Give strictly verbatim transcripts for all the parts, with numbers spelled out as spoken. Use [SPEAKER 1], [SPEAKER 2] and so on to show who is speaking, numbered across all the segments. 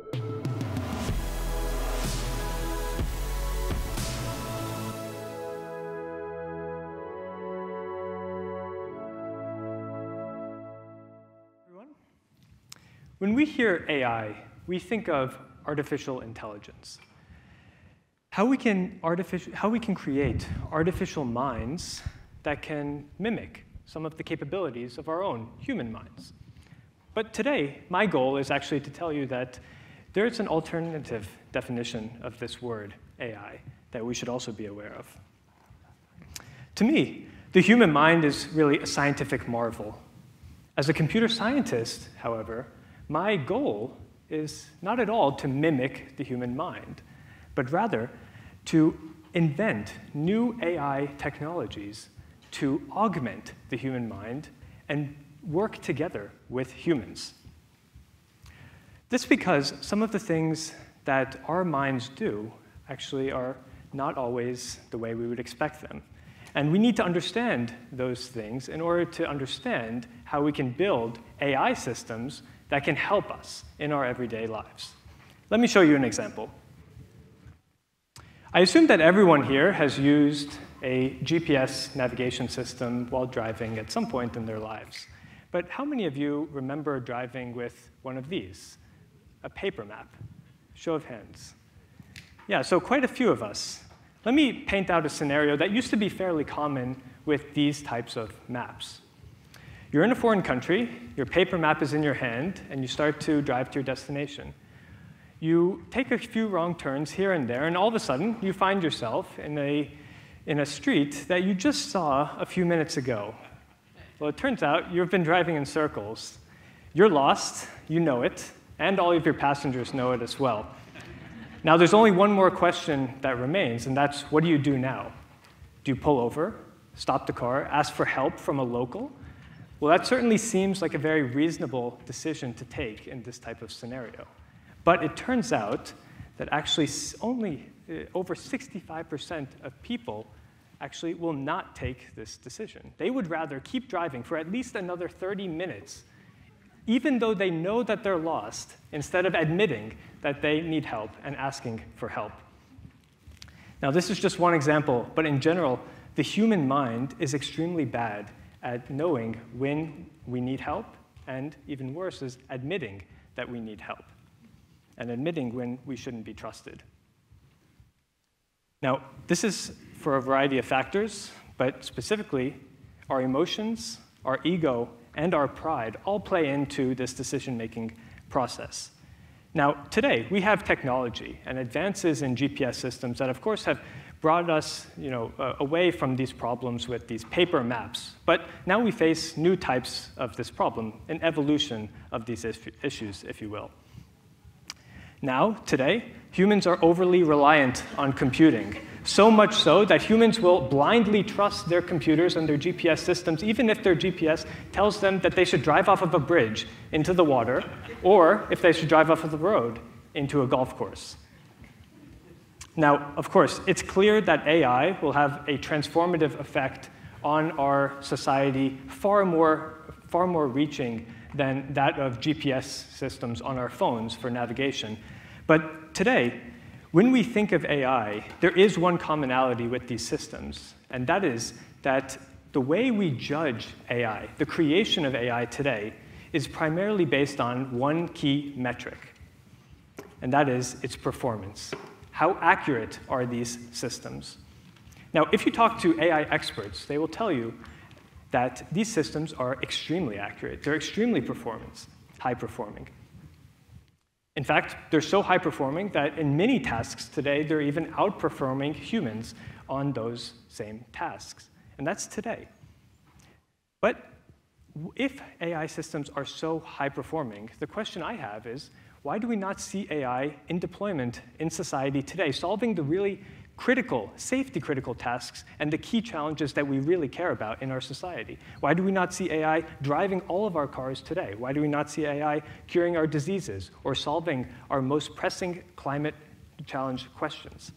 [SPEAKER 1] When we hear A I, we think of artificial intelligence. How we can, artific- how we can create artificial minds that can mimic some of the capabilities of our own human minds. But today, my goal is actually to tell you that there's an alternative definition of this word, A I, that we should also be aware of. To me, the human mind is really a scientific marvel. As a computer scientist, however, my goal is not at all to mimic the human mind, but rather to invent new A I technologies to augment the human mind and work together with humans. This because some of the things that our minds do actually are not always the way we would expect them. And we need to understand those things in order to understand how we can build A I systems that can help us in our everyday lives. Let me show you an example. I assume that everyone here has used a G P S navigation system while driving at some point in their lives. But how many of you remember driving with one of these, a paper map? Show of hands. Yeah, so quite a few of us. Let me paint out a scenario that used to be fairly common with these types of maps. You're in a foreign country, your paper map is in your hand, and you start to drive to your destination. You take a few wrong turns here and there, and all of a sudden, you find yourself in a, in a street that you just saw a few minutes ago. Well, it turns out you've been driving in circles. You're lost, you know it, and all of your passengers know it as well. Now, there's only one more question that remains, and that's, what do you do now? Do you pull over, stop the car, ask for help from a local? Well, that certainly seems like a very reasonable decision to take in this type of scenario. But it turns out that actually only uh, over sixty-five percent of people actually will not take this decision. They would rather keep driving for at least another thirty minutes, even though they know that they're lost, instead of admitting that they need help and asking for help. Now, this is just one example, but in general, the human mind is extremely bad at knowing when we need help, and even worse is admitting that we need help, and admitting when we shouldn't be trusted. Now, this is for a variety of factors, but specifically, our emotions, our ego, and our pride all play into this decision-making process. Now, today, we have technology and advances in G P S systems that, of course, have brought us you know, uh, away from these problems with these paper maps. But now we face new types of this problem, an evolution of these issues, if you will. Now, today, humans are overly reliant on computing, so much so that humans will blindly trust their computers and their G P S systems, even if their G P S tells them that they should drive off of a bridge into the water, or if they should drive off of the road into a golf course. Now, of course, it's clear that A I will have a transformative effect on our society, far more, far more reaching than that of G P S systems on our phones for navigation. But today, when we think of A I, there is one commonality with these systems, and that is that the way we judge A I, the creation of A I today, is primarily based on one key metric, and that is its performance. How accurate are these systems? Now, if you talk to A I experts, they will tell you that these systems are extremely accurate. They're extremely performance, high-performing. In fact, they're so high-performing that in many tasks today, they're even outperforming humans on those same tasks. And that's today. But if A I systems are so high-performing, the question I have is, why do we not see A I in deployment in society today, solving the really critical, safety-critical tasks and the key challenges that we really care about in our society? Why do we not see A I driving all of our cars today? Why do we not see A I curing our diseases or solving our most pressing climate challenge questions?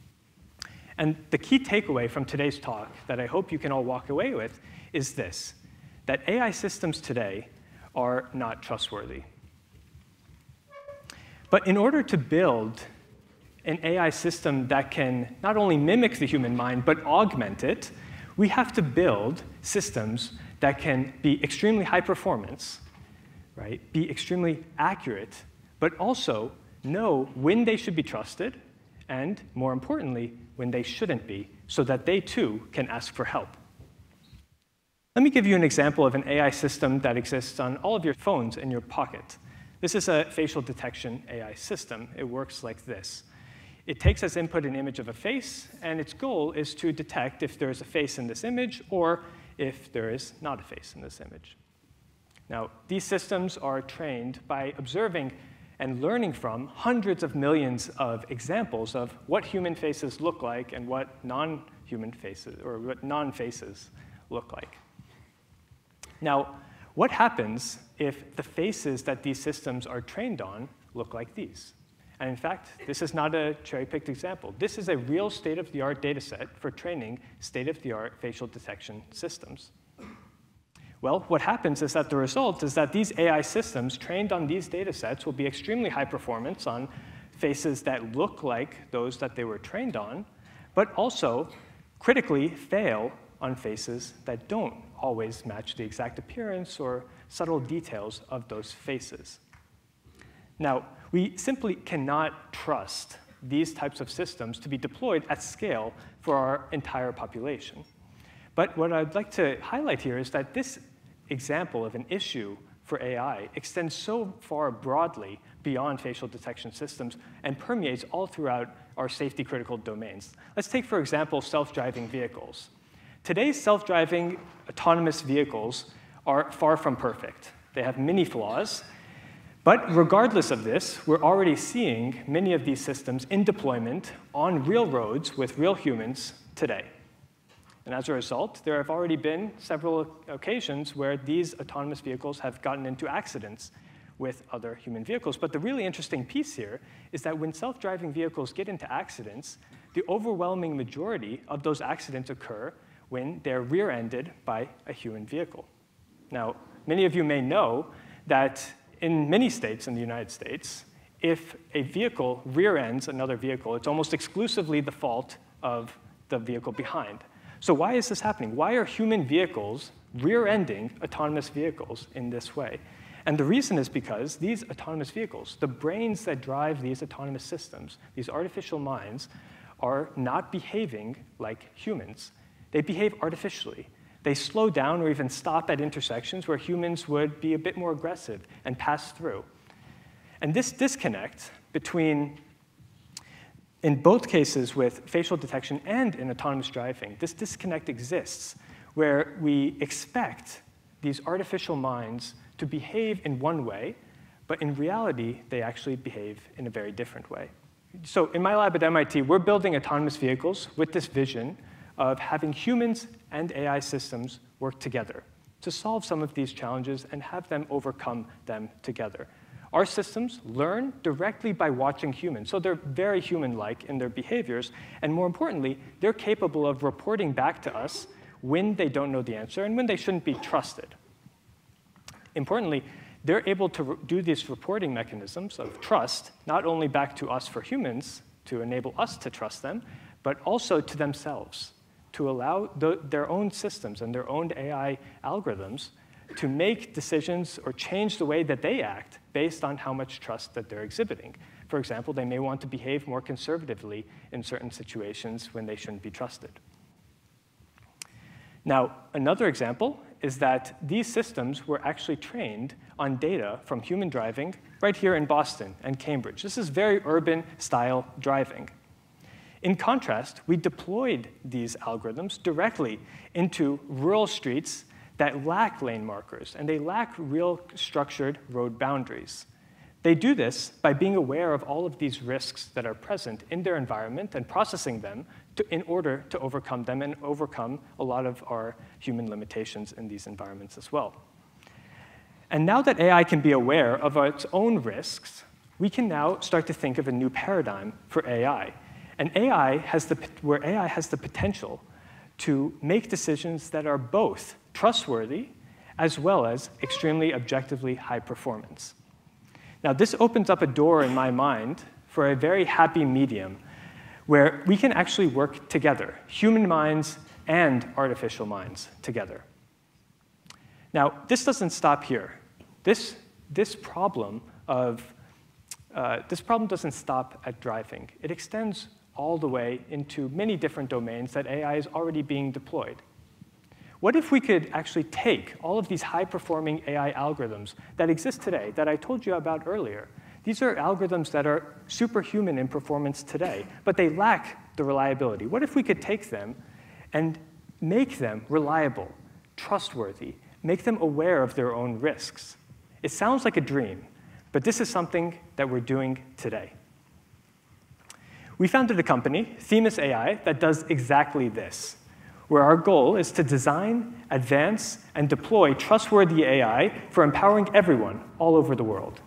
[SPEAKER 1] And the key takeaway from today's talk that I hope you can all walk away with is this, that A I systems today are not trustworthy. But in order to build an A I system that can not only mimic the human mind, but augment it, we have to build systems that can be extremely high performance, right? Be extremely accurate, but also know when they should be trusted, and more importantly, when they shouldn't be, so that they too can ask for help. Let me give you an example of an A I system that exists on all of your phones in your pocket. This is a facial detection A I system. It works like this. It takes as input an image of a face, and its goal is to detect if there is a face in this image or if there is not a face in this image. Now, these systems are trained by observing and learning from hundreds of millions of examples of what human faces look like and what non-human faces, or what non-faces look like. Now, what happens if the faces that these systems are trained on look like these? And in fact, this is not a cherry-picked example. This is a real state-of-the-art data set for training state-of-the-art facial detection systems. Well, what happens is that the result is that these A I systems trained on these data sets will be extremely high performance on faces that look like those that they were trained on, but also critically fail on faces that don't always match the exact appearance or subtle details of those faces. Now, we simply cannot trust these types of systems to be deployed at scale for our entire population. But what I'd like to highlight here is that this example of an issue for A I extends so far broadly beyond facial detection systems and permeates all throughout our safety-critical domains. Let's take, for example, self-driving vehicles. Today's self-driving autonomous vehicles are far from perfect. They have many flaws. But regardless of this, we're already seeing many of these systems in deployment on real roads with real humans today. And as a result, there have already been several occasions where these autonomous vehicles have gotten into accidents with other human vehicles. But the really interesting piece here is that when self-driving vehicles get into accidents, the overwhelming majority of those accidents occur when they're rear-ended by a human vehicle. Now, many of you may know that in many states in the United States, if a vehicle rear-ends another vehicle, it's almost exclusively the fault of the vehicle behind. So why is this happening? Why are human vehicles rear-ending autonomous vehicles in this way? And the reason is because these autonomous vehicles, the brains that drive these autonomous systems, these artificial minds, are not behaving like humans. They behave artificially. They slow down or even stop at intersections where humans would be a bit more aggressive and pass through. And this disconnect between, in both cases with facial detection and in autonomous driving, this disconnect exists where we expect these artificial minds to behave in one way, but in reality, they actually behave in a very different way. So in my lab at M I T, we're building autonomous vehicles with this vision of having humans and A I systems work together to solve some of these challenges and have them overcome them together. Our systems learn directly by watching humans, so they're very human-like in their behaviors, and more importantly, they're capable of reporting back to us when they don't know the answer and when they shouldn't be trusted. Importantly, they're able to do these reporting mechanisms of trust, not only back to us for humans to enable us to trust them, but also to themselves, to allow the, their own systems and their own A I algorithms to make decisions or change the way that they act based on how much trust that they're exhibiting. For example, they may want to behave more conservatively in certain situations when they shouldn't be trusted. Now, another example is that these systems were actually trained on data from human driving right here in Boston and Cambridge. This is very urban-style driving. In contrast, we deployed these algorithms directly into rural streets that lack lane markers, and they lack real structured road boundaries. They do this by being aware of all of these risks that are present in their environment and processing them to, in order to overcome them and overcome a lot of our human limitations in these environments as well. And now that A I can be aware of its own risks, we can now start to think of a new paradigm for A I. And A I has the, where A I has the potential to make decisions that are both trustworthy as well as extremely objectively high performance. Now, this opens up a door in my mind for a very happy medium where we can actually work together, human minds and artificial minds together. Now, this doesn't stop here. This, this, problem, of, uh, this problem doesn't stop at driving. It extends all the way into many different domains that A I is already being deployed. What if we could actually take all of these high-performing A I algorithms that exist today, that I told you about earlier? These are algorithms that are superhuman in performance today, but they lack the reliability. What if we could take them and make them reliable, trustworthy, make them aware of their own risks? It sounds like a dream, but this is something that we're doing today. We founded a company, Themis A I, that does exactly this, where our goal is to design, advance, and deploy trustworthy A I for empowering everyone all over the world.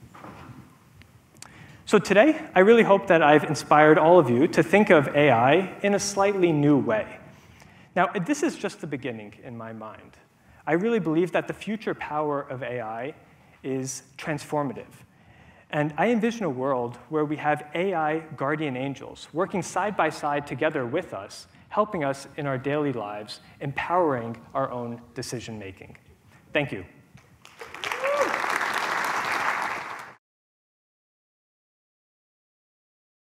[SPEAKER 1] So today, I really hope that I've inspired all of you to think of A I in a slightly new way. Now, this is just the beginning in my mind. I really believe that the future power of A I is transformative. And I envision a world where we have A I guardian angels working side by side together with us, helping us in our daily lives, empowering our own decision making. Thank you.